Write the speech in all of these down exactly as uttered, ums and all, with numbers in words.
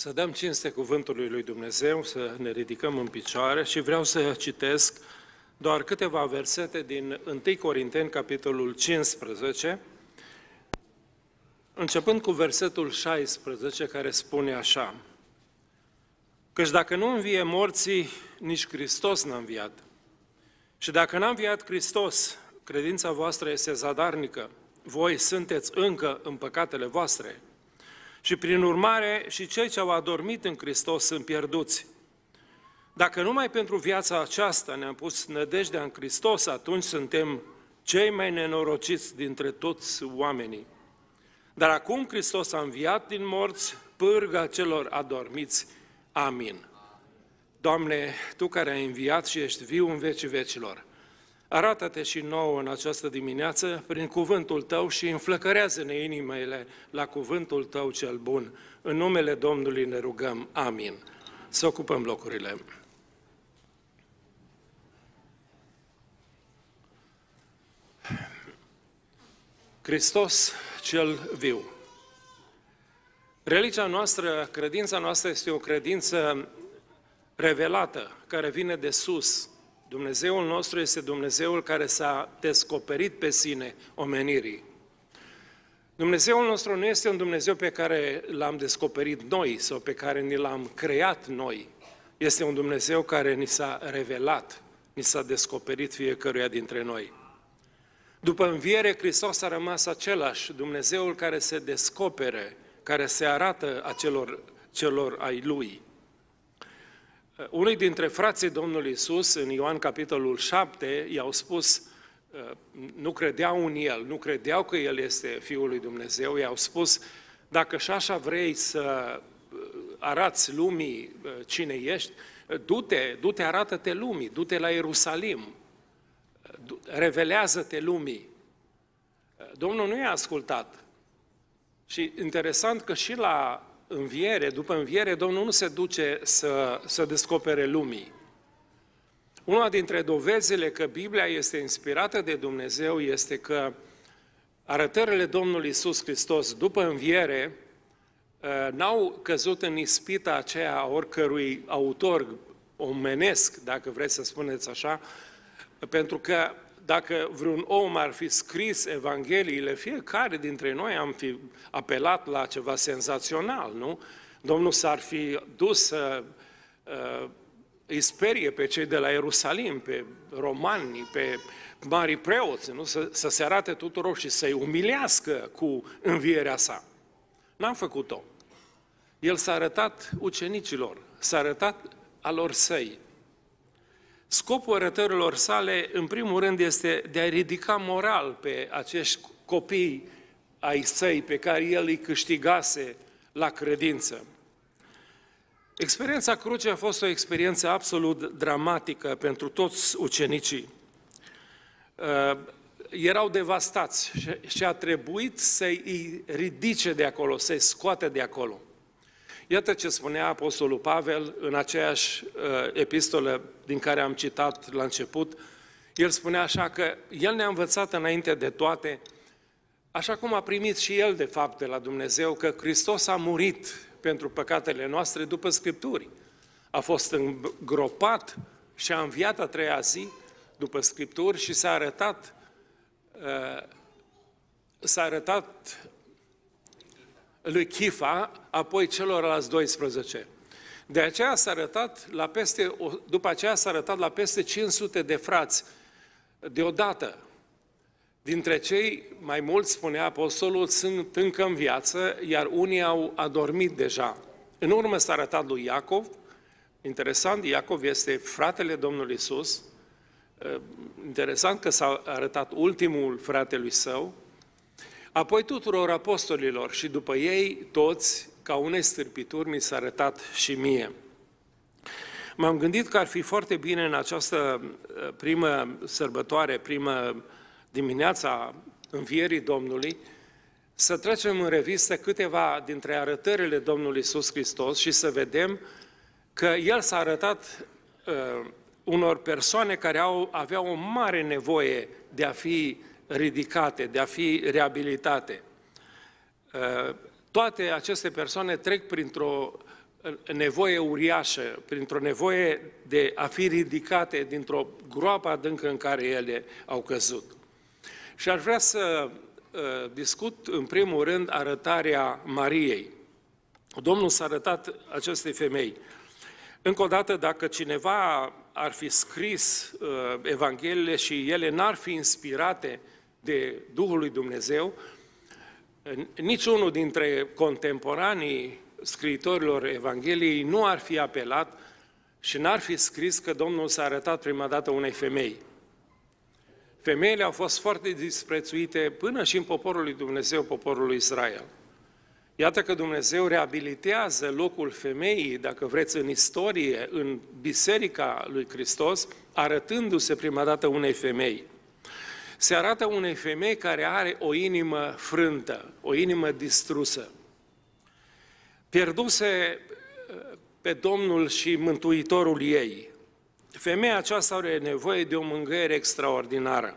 Să dăm cinste cuvântului lui Dumnezeu, să ne ridicăm în picioare și vreau să citesc doar câteva versete din întâi Corinteni, capitolul cincisprezece, începând cu versetul șaisprezece, care spune așa: Căci dacă nu învie morții, nici Hristos n-a înviat. Și dacă n-a înviat Hristos, credința voastră este zadarnică, voi sunteți încă în păcatele voastre. Și prin urmare, și cei ce au adormit în Hristos sunt pierduți. Dacă numai pentru viața aceasta ne-am pus nădejdea în Hristos, atunci suntem cei mai nenorociți dintre toți oamenii. Dar acum Hristos a înviat din morți, pârga celor adormiți. Amin. Doamne, Tu care ai înviat și ești viu în vecii vecilor, arată-te și nouă în această dimineață prin cuvântul Tău și înflăcărează-ne inimile la cuvântul Tău cel bun. În numele Domnului ne rugăm. Amin. Să ocupăm locurile. Hristos cel viu. Religia noastră, credința noastră este o credință revelată, care vine de sus. Dumnezeul nostru este Dumnezeul care s-a descoperit pe sine omenirii. Dumnezeul nostru nu este un Dumnezeu pe care l-am descoperit noi sau pe care ni l-am creat noi. Este un Dumnezeu care ni s-a revelat, ni s-a descoperit fiecăruia dintre noi. După înviere, Hristos a rămas același, Dumnezeul care se descopere, care se arată acelor celor ai Lui. Unii dintre frații Domnului Iisus, în Ioan capitolul șapte, i-au spus, nu credeau în El, nu credeau că El este Fiul lui Dumnezeu, i-au spus, dacă și așa vrei să arați lumii cine ești, du-te, du-te, arată-te lumii, du-te la Ierusalim, revelează-te lumii. Domnul nu i-a ascultat. Și interesant că și la înviere, după înviere, Domnul nu se duce să, să descopere lumii. Una dintre dovezile că Biblia este inspirată de Dumnezeu este că arătările Domnului Iisus Hristos după înviere n-au căzut în ispita aceea a oricărui autor omenesc, dacă vreți să spuneți așa, pentru că dacă vreun om ar fi scris Evangheliile, fiecare dintre noi am fi apelat la ceva senzațional, nu? Domnul s-ar fi dus să uh, îi sperie pe cei de la Ierusalim, pe romani, pe mari preoți, nu? Să, să se arate tuturor și să-i umilească cu învierea sa. N-am făcut-o. El s-a arătat ucenicilor, s-a arătat alor săi. Scopul arătărilor sale, în primul rând, este de a ridica moral pe acești copii ai săi pe care el îi câștigase la credință. Experiența crucii a fost o experiență absolut dramatică pentru toți ucenicii. Uh, erau devastați și a trebuit să-i ridice de acolo, să-i scoate de acolo. Iată ce spunea Apostolul Pavel în aceeași uh, epistolă din care am citat la început. El spunea așa că El ne-a învățat înainte de toate, așa cum a primit și El de fapt de la Dumnezeu, că Hristos a murit pentru păcatele noastre după Scripturi. A fost îngropat și a înviat a treia zi după Scripturi și s-a arătat, uh, s-a arătat lui Chifa, apoi celorlalți doisprezece. De aceea s-a arătat la peste, după aceea s-a arătat la peste cinci sute de frați deodată. Dintre cei mai mulți, spunea apostolul, sunt încă în viață, iar unii au adormit deja. În urmă s-a arătat lui Iacov. Interesant, Iacov este fratele Domnului Iisus. Interesant că s-a arătat ultimul fratelui său. Apoi tuturor apostolilor și după ei toți, ca unei stârpituri, mi s-a arătat și mie. M-am gândit că ar fi foarte bine în această primă sărbătoare, primă dimineața învierii Domnului, să trecem în revistă câteva dintre arătările Domnului Iisus Hristos și să vedem că El s-a arătat uh, unor persoane care au, aveau o mare nevoie de a fi ridicate, de a fi reabilitate. Toate aceste persoane trec printr-o nevoie uriașă, printr-o nevoie de a fi ridicate dintr-o groapă adâncă în care ele au căzut. Și aș vrea să uh, discut în primul rând arătarea Mariei. Domnul s-a arătat acestei femei. Încă o dată, dacă cineva ar fi scris uh, Evangheliile și ele n-ar fi inspirate de Duhul lui Dumnezeu, niciunul dintre contemporanii scriitorilor Evangheliei nu ar fi apelat și n-ar fi scris că Domnul s-a arătat prima dată unei femei. Femeile au fost foarte disprețuite până și în poporul lui Dumnezeu, poporul lui Israel. Iată că Dumnezeu reabilitează locul femeii, dacă vreți, în istorie, în Biserica lui Hristos, arătându-se prima dată unei femei. Se arată unei femei care are o inimă frântă, o inimă distrusă. Pierduse pe Domnul și Mântuitorul ei. Femeia aceasta are nevoie de o mângâiere extraordinară.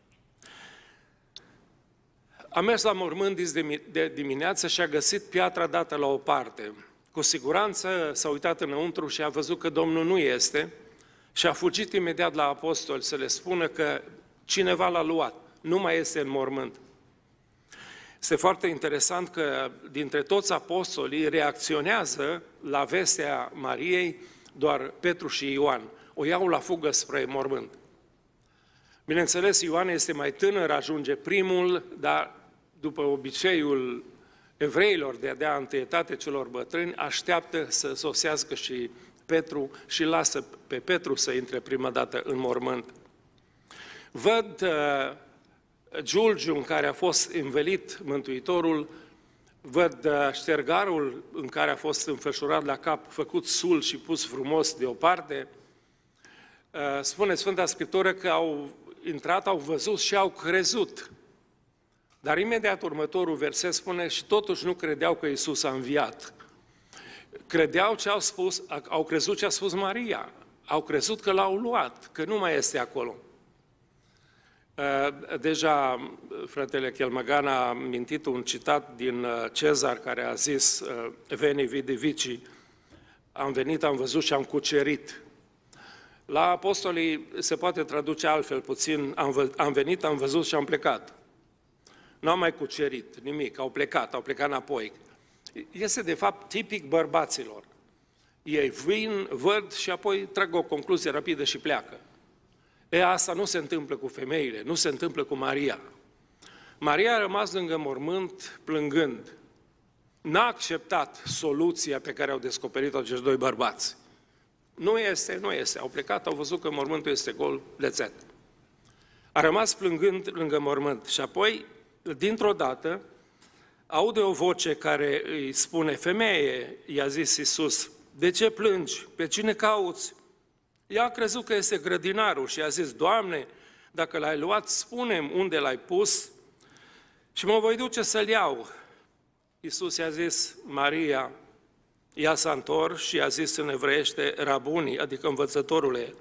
A mers la mormânt de dimineață și a găsit piatra dată la o parte. Cu siguranță s-a uitat înăuntru și a văzut că Domnul nu este și a fugit imediat la apostoli să le spună că cineva l-a luat, nu mai este în mormânt. Este foarte interesant că dintre toți apostolii reacționează la vestea Mariei doar Petru și Ioan. O iau la fugă spre mormânt. Bineînțeles, Ioan este mai tânăr, ajunge primul, dar după obiceiul evreilor de a dea întâietate celor bătrâni, așteaptă să sosească și Petru și lasă pe Petru să intre prima dată în mormânt. Văd uh, giulgiul în care a fost învelit Mântuitorul, văd uh, ștergarul în care a fost înfășurat la cap, făcut sul și pus frumos deoparte. Uh, spune Sfânta Scriptură că au intrat, au văzut și au crezut. Dar imediat următorul verset spune și totuși nu credeau că Iisus a înviat. Credeau ce au spus, au crezut ce a spus Maria, au crezut că l-au luat, că nu mai este acolo. Deja fratele Chelmăgan a mintit un citat din Cezar care a zis Veni vidi vici, am venit, am văzut și am cucerit. La apostolii se poate traduce altfel puțin, am, am venit, am văzut și am plecat. Nu am mai cucerit nimic, au plecat, au plecat înapoi. Este de fapt tipic bărbaților. Ei vin, văd și apoi trag o concluzie rapidă și pleacă. E, asta nu se întâmplă cu femeile, nu se întâmplă cu Maria. Maria a rămas lângă mormânt plângând. N-a acceptat soluția pe care au descoperit-o acești doi bărbați. Nu este, nu este. Au plecat, au văzut că mormântul este gol, lețet. A rămas plângând lângă mormânt și apoi, dintr-o dată, aude o voce care îi spune, femeie, i-a zis Iisus, de ce plângi? Pe cine cauți? Ea a crezut că este grădinarul și a zis, Doamne, dacă l-ai luat, spune-mi unde l-ai pus și mă voi duce să-l iau. Iisus i-a zis, Maria, ea s-a întors și i-a zis în evreiește, Rabuni, adică învățătorule.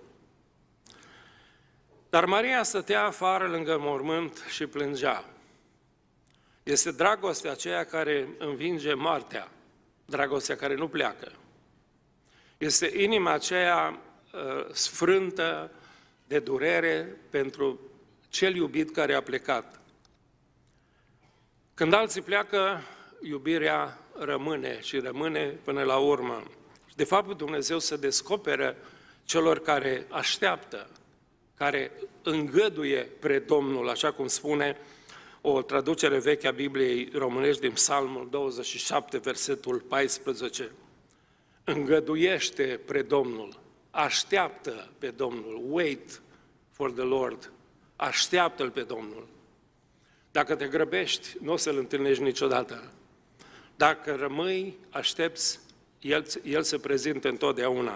Dar Maria stătea afară lângă mormânt și plângea. Este dragostea aceea care învinge moartea, dragostea care nu pleacă. Este inima aceea uh, sfrântă de durere pentru cel iubit care a plecat. Când alții pleacă, iubirea rămâne și rămâne până la urmă. De fapt, Dumnezeu se descoperă celor care așteaptă, care îngăduie pre Domnul, așa cum spune o traducere veche a Bibliei românești din Psalmul douăzeci și șapte, versetul paisprezece. Îngăduiește pre Domnul, așteaptă pe Domnul, wait for the Lord, așteaptă-L pe Domnul. Dacă te grăbești, nu o să-L întâlnești niciodată. Dacă rămâi, aștepți, El, El se prezintă întotdeauna.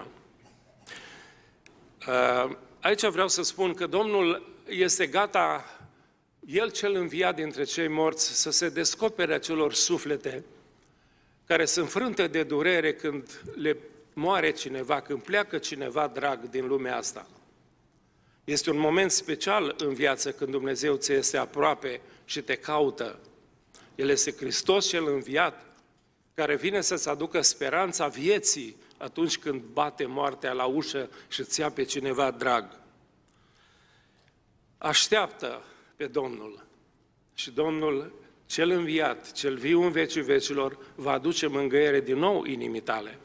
Aici vreau să spun că Domnul este gata, El cel înviat dintre cei morți, să se descopere acelor suflete care sunt frânte de durere când le moare cineva, când pleacă cineva drag din lumea asta. Este un moment special în viață când Dumnezeu ți este aproape și te caută. El este Hristos cel înviat, care vine să-ți aducă speranța vieții atunci când bate moartea la ușă și îți ia pe cineva drag. Așteaptă pe Domnul și Domnul cel înviat, cel viu în vecii vecilor, va aduce mângâiere din nou inimii tale.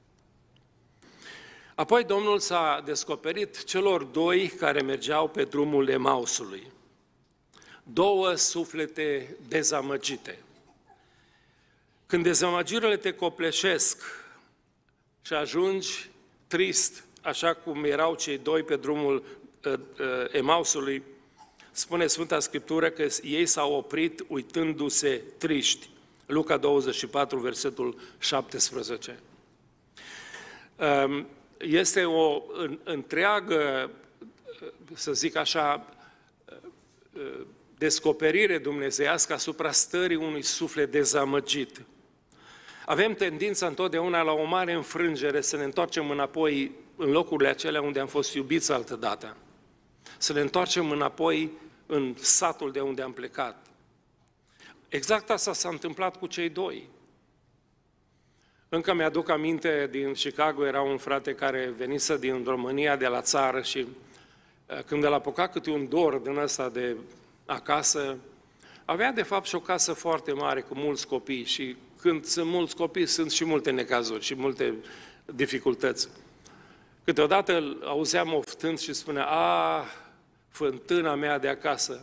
Apoi Domnul s-a descoperit celor doi care mergeau pe drumul Emausului. Două suflete dezamăgite. Când dezamăgirile te copleșesc și ajungi trist, așa cum erau cei doi pe drumul uh, uh, Emausului, spune Sfânta Scriptură că ei s-au oprit uitându-se triști. Luca douăzeci și patru, versetul șaptesprezece. Este o întreagă, să zic așa, descoperire dumnezeiască asupra stării unui suflet dezamăgit. Avem tendința întotdeauna la o mare înfrângere să ne întoarcem înapoi în locurile acelea unde am fost iubiți altădată. Să ne întoarcem înapoi în satul de unde am plecat. Exact asta s-a întâmplat cu cei doi. Încă mi-aduc aminte, din Chicago era un frate care venise din România, de la țară, și când îl apuca câte un dor din ăsta de acasă, avea de fapt și o casă foarte mare cu mulți copii și când sunt mulți copii sunt și multe necazuri și multe dificultăți. Câteodată îl auzeam oftând și spunea: a, fântâna mea de acasă,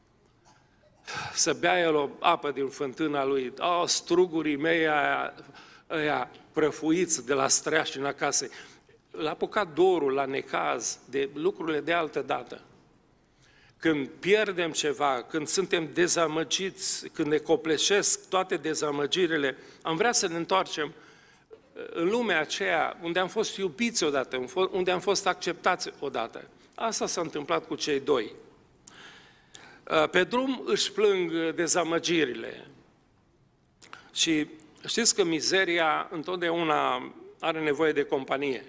să bea el o apă din fântâna lui, a, strugurii mei aia, aia prăfuiți de la streași acasă. L-a apucat dorul la necaz de lucrurile de altă dată. Când pierdem ceva, când suntem dezamăgiți, când ne copleșesc toate dezamăgirile, am vrea să ne întoarcem în lumea aceea unde am fost iubiți odată, unde am fost acceptați odată. Asta s-a întâmplat cu cei doi. Pe drum își plâng dezamăgirile. Și știți că mizeria întotdeauna are nevoie de companie.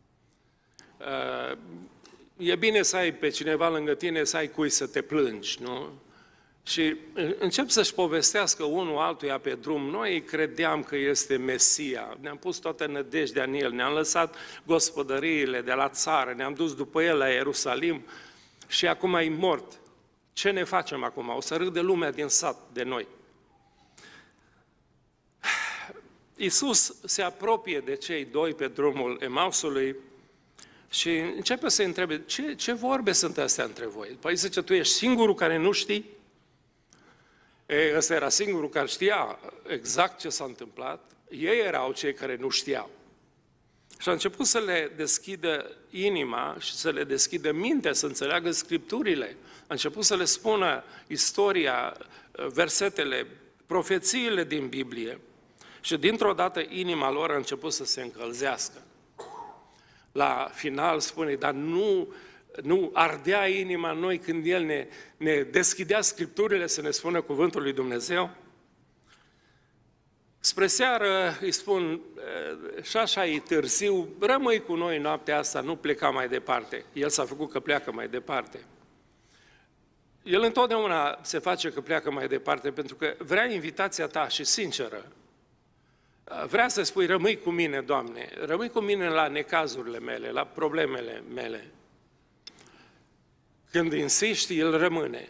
E bine să ai pe cineva lângă tine, să ai cui să te plângi, nu? Și încep să-și povestească unul altuia pe drum. Noi credeam că este Mesia, ne-am pus toată nădejdea în El, ne-am lăsat gospodăriile de la țară, ne-am dus după El la Ierusalim și acum e mort. Ce ne facem acum? O să râde lumea din sat de noi. Iisus se apropie de cei doi pe drumul Emausului și începe să-i întrebe: ce, ce vorbe sunt astea între voi? Păi zice: tu ești singurul care nu știi? E, ăsta era singurul care știa exact ce s-a întâmplat. Ei erau cei care nu știau. Și a început să le deschidă inima și să le deschidă mintea, să înțeleagă Scripturile. A început să le spună istoria, versetele, profețiile din Biblie. Și dintr-o dată inima lor a început să se încălzească. La final spune: dar nu, nu ardea inima în noi când El ne, ne deschidea Scripturile să ne spună cuvântul lui Dumnezeu? Spre seară îi spun: și așa e târziu, rămâi cu noi noaptea asta, nu pleca mai departe. El s-a făcut că pleacă mai departe. El întotdeauna se face că pleacă mai departe pentru că vrea invitația ta și sinceră. Vrea să spui: rămâi cu mine, Doamne, rămâi cu mine la necazurile mele, la problemele mele. Când insiști, El rămâne.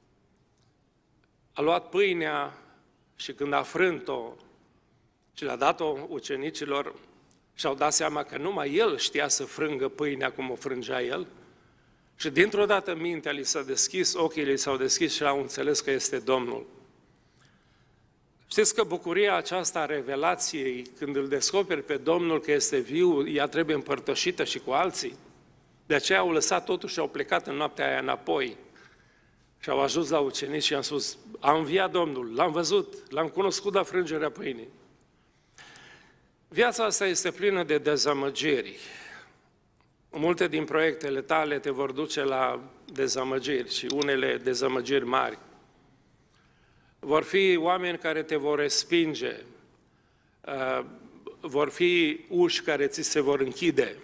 A luat pâinea și când a frânt-o și le-a dat-o ucenicilor, și-au dat seama că numai El știa să frângă pâinea cum o frângea El. Și dintr-o dată mintea li s-a deschis, ochii li s-au deschis și au înțeles că este Domnul. Știți că bucuria aceasta a revelației, când îl descoperi pe Domnul că este viu, ea trebuie împărtășită și cu alții. De aceea au lăsat totul și au plecat în noaptea aia înapoi. Și au ajuns la ucenici și am spus: a înviat Domnul, l-am văzut, l-am cunoscut la frângerea pâinii. Viața asta este plină de dezamăgiri. Multe din proiectele tale te vor duce la dezamăgiri și unele dezamăgiri mari. Vor fi oameni care te vor respinge, vor fi uși care ți se vor închide.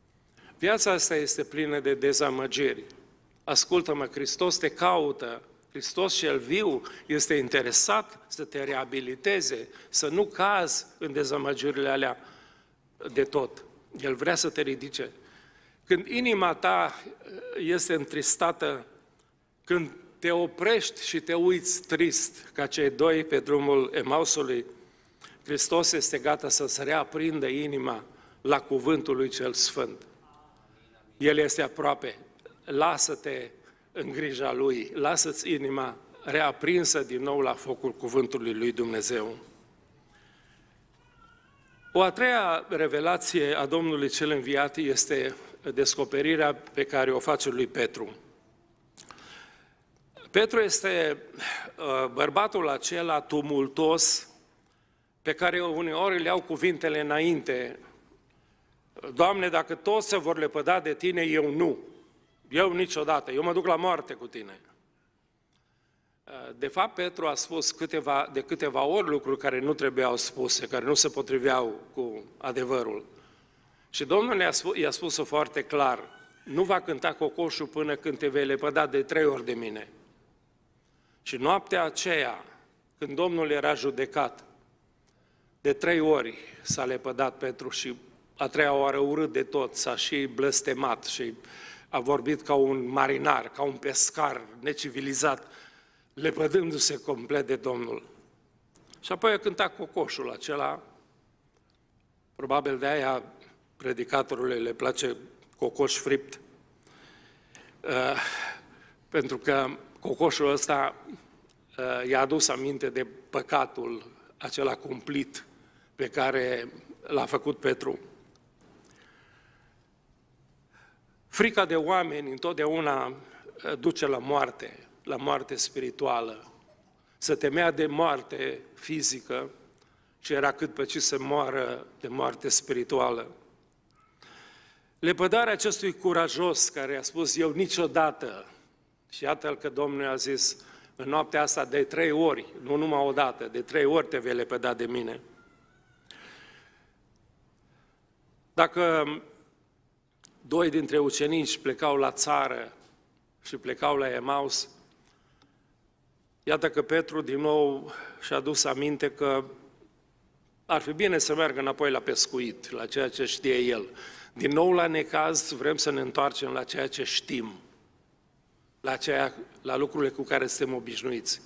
Viața asta este plină de dezamăgiri. Ascultă-mă, Hristos te caută, Hristos cel viu este interesat să te reabiliteze, să nu cazi în dezamăgirile alea de tot. El vrea să te ridice. Când inima ta este întristată, când te oprești și te uiți trist, ca cei doi pe drumul Emausului, Hristos este gata să-ți reaprindă inima la cuvântul lui cel Sfânt. El este aproape. Lasă-te în grija Lui, lasă-ți inima reaprinsă din nou la focul cuvântului lui Dumnezeu. O a treia revelație a Domnului cel înviat este descoperirea pe care o face lui Petru. Petru este bărbatul acela tumultos pe care uneori le iau cuvintele înainte. Doamne, dacă toți se vor lepăda de Tine, eu nu. Eu niciodată. Eu mă duc la moarte cu Tine. De fapt, Petru a spus câteva, de câteva ori lucruri care nu trebuiau spuse, care nu se potriveau cu adevărul. Și Domnul i-a spus, i-a spus-o foarte clar. Nu va cânta cocoșul până când te vei lepăda de trei ori de mine. Și noaptea aceea, când Domnul era judecat, de trei ori s-a lepădat Petru și a treia oară urât de tot, s-a și blăstemat și a vorbit ca un marinar, ca un pescar necivilizat, lepădându-se complet de Domnul. Și apoi a cântat cocoșul acela, probabil de aia predicatorului le place cocoș fript, uh, pentru că cocoșul ăsta uh, i-a adus aminte de păcatul acela cumplit pe care l-a făcut Petru. Frica de oameni întotdeauna duce la moarte, la moarte spirituală. Se temea de moarte fizică și era cât pe ce să moară de moarte spirituală. Lepădarea acestui curajos care a spus eu niciodată, și iată-l că Domnul a zis în noaptea asta de trei ori, nu numai o dată, de trei ori te vei lepăda de mine. Dacă doi dintre ucenici plecau la țară și plecau la Emaus, iată că Petru din nou și-a dus aminte că ar fi bine să meargă înapoi la pescuit, la ceea ce știe el. Din nou la necaz vrem să ne întoarcem la ceea ce știm, la, ceea, la lucrurile cu care suntem obișnuiți.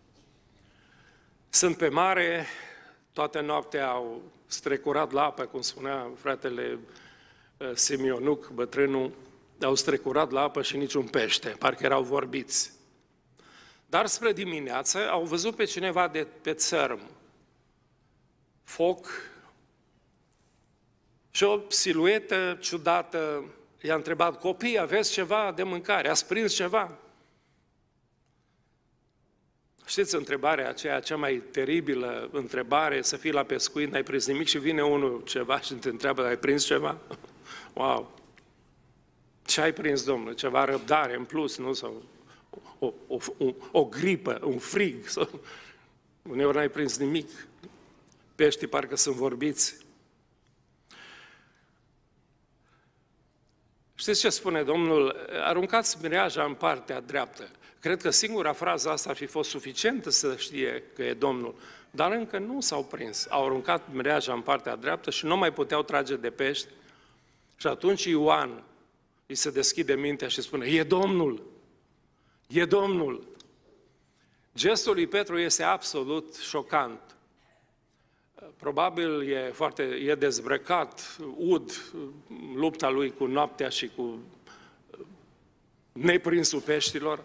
Sunt pe mare, toată noaptea au strecurat la apă, cum spunea fratele Simionuc, bătrânul, au strecurat la apă și niciun pește, parcă erau vorbiți. Dar spre dimineață au văzut pe cineva de pe țărm, foc și o siluetă ciudată. I-a întrebat, copii, aveți ceva de mâncare? Ați prins ceva? Știți întrebarea aceea, cea mai teribilă întrebare, să fii la pescuit, n-ai prins nimic și vine unul ceva și te întreabă, ai prins ceva? Wow! Ce ai prins, Domnule? Ceva răbdare în plus, nu? Sau o, o, o, o gripă, un frig? Sau... Uneori n-ai prins nimic. Peștii parcă sunt vorbiți. Știți ce spune Domnul? Aruncați mireaja în partea dreaptă. Cred că singura frază asta ar fi fost suficientă să știe că e Domnul. Dar încă nu s-au prins. Au aruncat mireaja în partea dreaptă și nu mai puteau trage de pești. Și atunci Ioan îi se deschide mintea și spune, e Domnul! E Domnul! Gestul lui Petru este absolut șocant. Probabil e, foarte, e dezbrăcat, ud, lupta lui cu noaptea și cu neprinsul peștilor.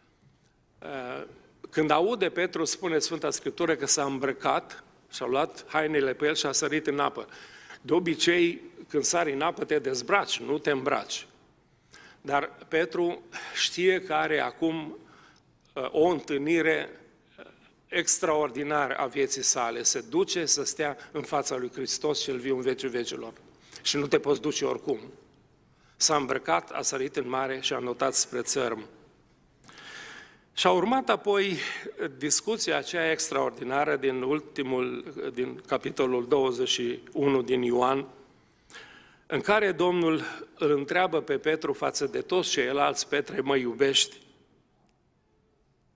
Când aude Petru, spune Sfânta Scriptură că s-a îmbrăcat și-a luat hainele pe el și a sărit în apă. De obicei, când sari în apă, te dezbraci, nu te îmbraci. Dar Petru știe că are acum o întâlnire extraordinară a vieții sale. Se duce să stea în fața lui Hristos cel viu în vecii vecilor. Și nu te poți duce oricum. S-a îmbrăcat, a sărit în mare și a notat spre țărm. Și a urmat apoi discuția aceea extraordinară din ultimul, din capitolul douăzeci și unu din Ioan, în care Domnul îl întreabă pe Petru față de toți ceilalți, Petre, mă iubești?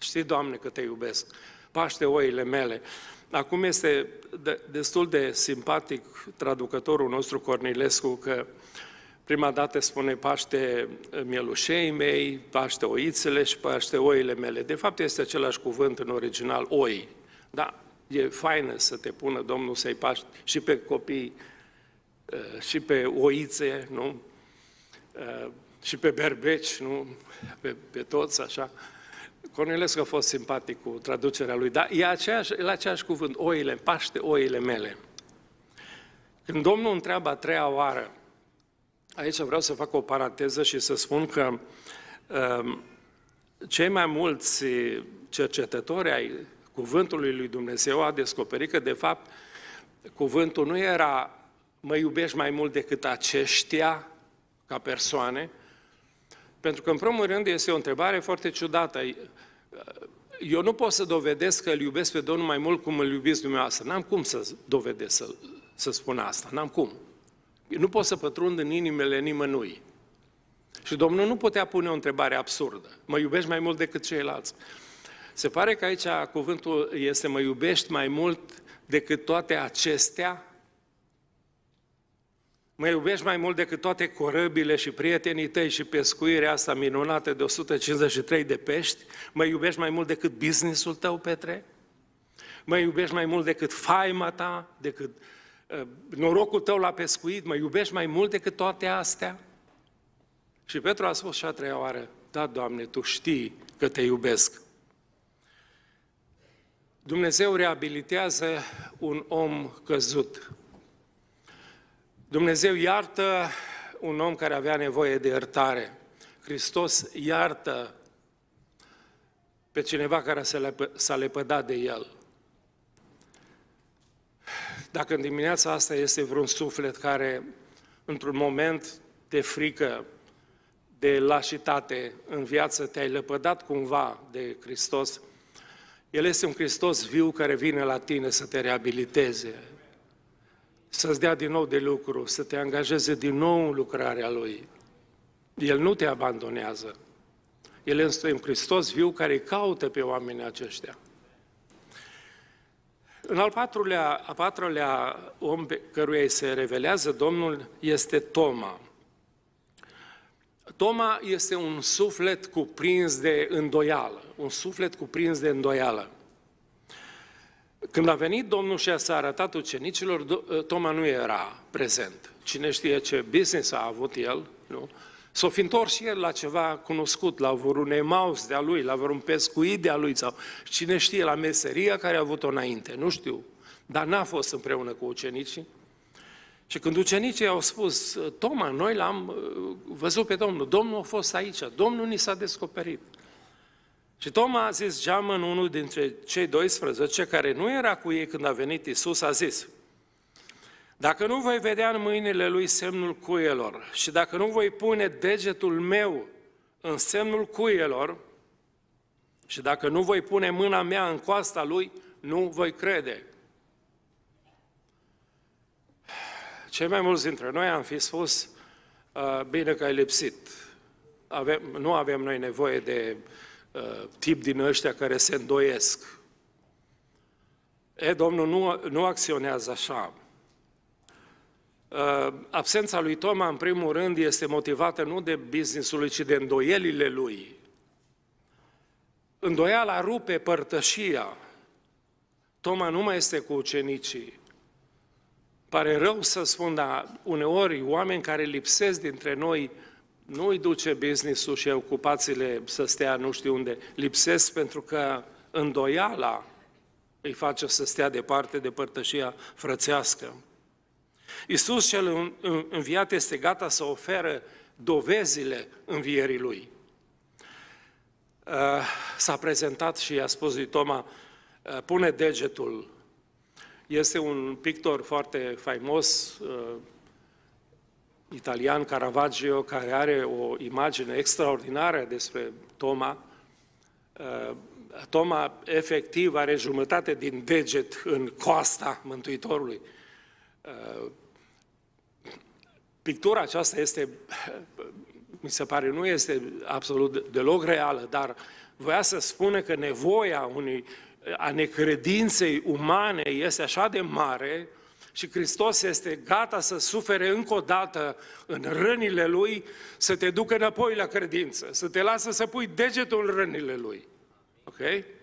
Știi, Doamne, că te iubesc, paște oile mele. Acum este de, destul de simpatic traducătorul nostru Cornilescu, că prima dată spune paște mielușei mei, paște oițele și paște oile mele. De fapt este același cuvânt în original, oi. Da, e faină să te pună Domnul să-i paști și pe copii, și pe oițe, nu? Și pe berbeci, nu? Pe, pe toți, așa. Cornilescu a fost simpatic cu traducerea lui, dar e aceeași, e aceeași cuvânt, oile, paște oile mele. Când Domnul întreabă a treia oară, aici vreau să fac o paranteză și să spun că uh, cei mai mulți cercetători ai cuvântului lui Dumnezeu au descoperit că, de fapt, cuvântul nu era mă iubești mai mult decât aceștia ca persoane, pentru că, în primul rând, este o întrebare foarte ciudată. Eu nu pot să dovedesc că îl iubesc pe Domnul mai mult cum îl iubiți dumneavoastră. N-am cum să dovedesc să, să spun asta, n-am cum. Nu pot să pătrund în inimile nimănui. Și Domnul nu putea pune o întrebare absurdă. Mă iubești mai mult decât ceilalți. Se pare că aici cuvântul este mă iubești mai mult decât toate acestea. Mă iubești mai mult decât toate corăbile și prietenii tăi și pescuirea asta minunată de o sută cincizeci și trei de pești? Mă iubești mai mult decât business-ul tău, Petre? Mă iubești mai mult decât faima ta, decât uh, norocul tău la pescuit? Mă iubești mai mult decât toate astea? Și Petru a spus și a treia oară, da, Doamne, Tu știi că Te iubesc. Dumnezeu reabilitează un om căzut. Dumnezeu iartă un om care avea nevoie de iertare. Hristos iartă pe cineva care s-a lepădat de El. Dacă în dimineața asta este vreun suflet care, într-un moment de frică, de lașitate în viață, te-ai lepădat cumva de Hristos, El este un Hristos viu care vine la tine să te reabiliteze, să-ți dea din nou de lucru, să te angajeze din nou în lucrarea Lui. El nu te abandonează. El este un Hristos viu care caută pe oamenii aceștia. În al patrulea, a patrulea om pe căruia îi se revelează Domnul este Toma. Toma este un suflet cuprins de îndoială, un suflet cuprins de îndoială. Când a venit Domnul și s-a arătat ucenicilor, Toma nu era prezent. Cine știe ce business a avut el, nu? S-o fi întors și el la ceva cunoscut, la vreun emaus de-a lui, la vreun pescuit de-a lui, sau cine știe, la meseria care a avut-o înainte, nu știu. Dar n-a fost împreună cu ucenicii. Și când ucenicii au spus, Toma, noi l-am văzut pe Domnul, Domnul a fost aici, Domnul ni s-a descoperit. Și Toma a zis, geamăn, unul dintre cei doisprezece, care nu era cu ei când a venit Iisus, a zis, dacă nu voi vedea în mâinile lui semnul cuielor și dacă nu voi pune degetul meu în semnul cuielor și dacă nu voi pune mâna mea în coasta lui, nu voi crede. Cei mai mulți dintre noi am fi spus, bine că ai lipsit. Avem, nu avem noi nevoie de uh, tip din ăștia care se îndoiesc. E, Domnul nu, nu acționează așa. Uh, absența lui Toma, în primul rând, este motivată nu de business-ul lui, ci de îndoielile lui. Îndoiala rupe părtășia. Toma nu mai este cu ucenicii. Pare rău să spun, dar uneori oameni care lipsesc dintre noi nu îi duce business-ul și ocupațiile să stea nu știu unde. Lipsesc pentru că îndoiala îi face să stea departe de părtășia frățească. Iisus cel înviat este gata să oferă dovezile învierii Lui. S-a prezentat și i-a spus lui Toma, pune degetul. Este un pictor foarte faimos, italian, Caravaggio, care are o imagine extraordinară despre Toma. Toma, efectiv, are jumătate din deget în coasta Mântuitorului. Pictura aceasta este, mi se pare, nu este absolut deloc reală, dar voia să spună că nevoia unui, a necredinței umane este așa de mare și Hristos este gata să sufere încă o dată în rănile Lui, să te ducă înapoi la credință, să te lasă să pui degetul în rănile Lui. Ok?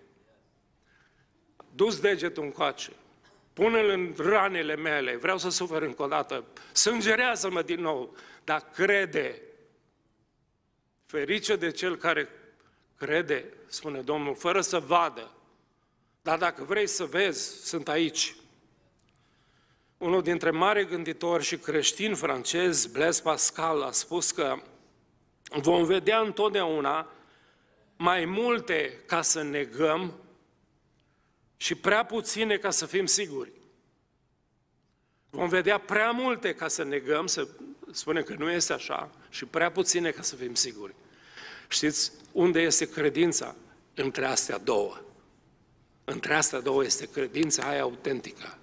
Du-ți degetul încoace, pune-l în ranele mele, vreau să sufer încă o dată, sângerează-mă din nou, dar crede. Ferice de cel care crede, spune Domnul, fără să vadă. Dar dacă vrei să vezi, sunt aici. Unul dintre mari gânditori și creștini francezi, Blaise Pascal, a spus că vom vedea întotdeauna mai multe ca să negăm și prea puține ca să fim siguri. Vom vedea prea multe ca să negăm, să spunem că nu este așa, și prea puține ca să fim siguri. Știți unde este credința? Între astea două. Între astea două este credința aia autentică.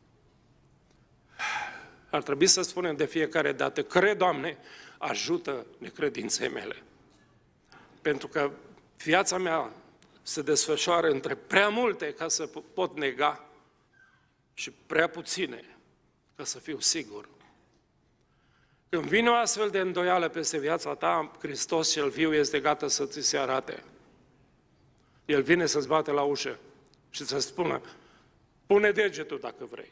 Ar trebui să spunem de fiecare dată, cred, Doamne, ajută necredinței mele. Pentru că viața mea se desfășoară între prea multe ca să pot nega și prea puține ca să fiu sigur. Când vine o astfel de îndoială peste viața ta, Hristos cel viu este gata să ți se arate. El vine să-ți bate la ușă și să spună, pune degetul dacă vrei.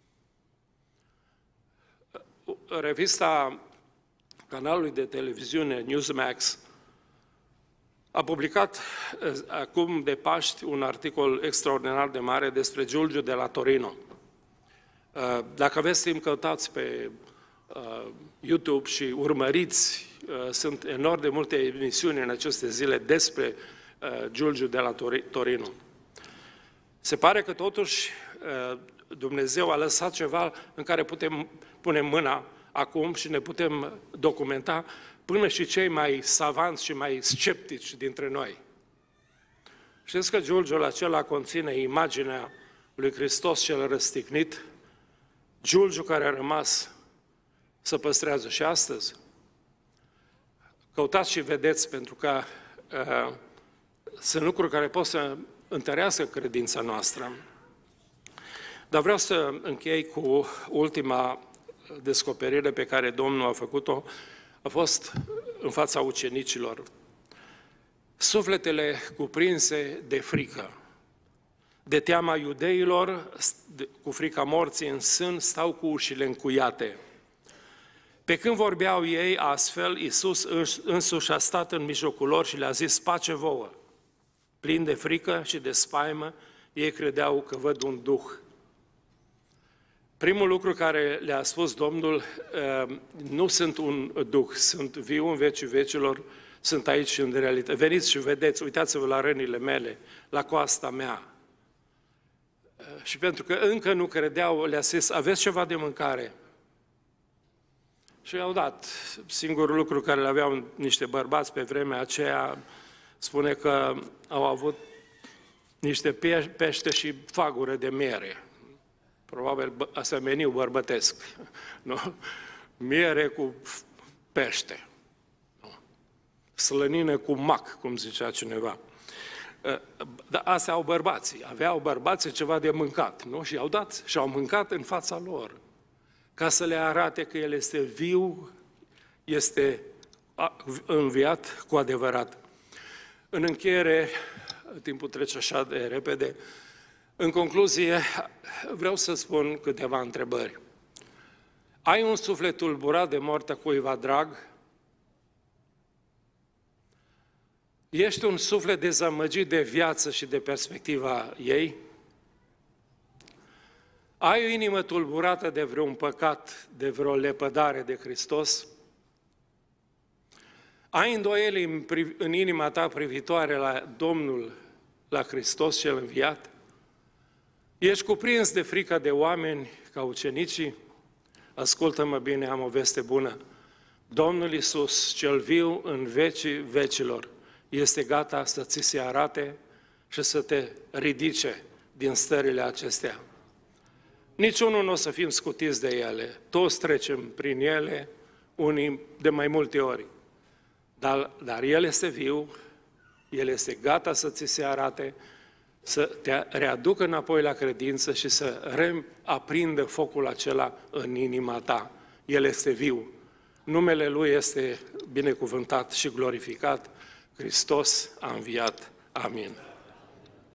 Revista canalului de televiziune Newsmax a publicat acum de Paști un articol extraordinar de mare despre Giulgiu de la Torino. Dacă aveți timp, căutați pe YouTube și urmăriți, sunt enorm de multe emisiuni în aceste zile despre Giulgiu de la Torino. Se pare că totuși Dumnezeu a lăsat ceva în care putem pune mâna acum și ne putem documenta până și cei mai savanți și mai sceptici dintre noi. Știți că Giulgiul acela conține imaginea lui Hristos cel răstignit, Giulgiu care a rămas să păstrează și astăzi. Căutați și vedeți, pentru că uh, sunt lucruri care pot să întărească credința noastră. Dar vreau să închei cu ultima descoperire pe care Domnul a făcut-o, a fost în fața ucenicilor. Sufletele cuprinse de frică, de teama iudeilor, cu frica morții în sân, stau cu ușile încuiate. Pe când vorbeau ei astfel, Iisus însuși a stat în mijlocul lor și le-a zis, pace vouă. Plin de frică și de spaimă, ei credeau că văd un duh. Primul lucru care le-a spus Domnul, nu sunt un duh, sunt viu în vecii vecilor, sunt aici în realitate. Veniți și vedeți, uitați-vă la rănile mele, la coasta mea. Și pentru că încă nu credeau, le-a zis, aveți ceva de mâncare? Și i-au dat. Singurul lucru care le aveau niște bărbați pe vremea aceea, spune că au avut niște pește și fagură de miere. Probabil asta meniu bărbătesc. Nu? Miere cu pește. Nu? Slănină cu mac, cum zicea cineva. Dar astea au bărbații. Aveau bărbații ceva de mâncat. Nu? Și i-au dat și au mâncat în fața lor. Ca să le arate că El este viu, este înviat cu adevărat. În încheiere, timpul trece așa de repede, în concluzie, vreau să spun câteva întrebări. Ai un suflet tulburat de moartea cuiva drag? Ești un suflet dezamăgit de viață și de perspectiva ei? Ai o inimă tulburată de vreun păcat, de vreo lepădare de Hristos? Ai îndoieli în, în inima ta privitoare la Domnul, la Hristos cel înviat? Ești cuprins de frică de oameni ca ucenicii? Ascultă-mă bine, am o veste bună. Domnul Iisus, cel viu în vecii vecilor, este gata să ți se arate și să te ridice din stările acestea. Niciunul nu o să fim scutiți de ele, toți trecem prin ele, unii de mai multe ori. Dar, dar El este viu, El este gata să ți se arate, să te readucă înapoi la credință și să reaprindă focul acela în inima ta. El este viu. Numele Lui este binecuvântat și glorificat. Hristos a înviat. Amin.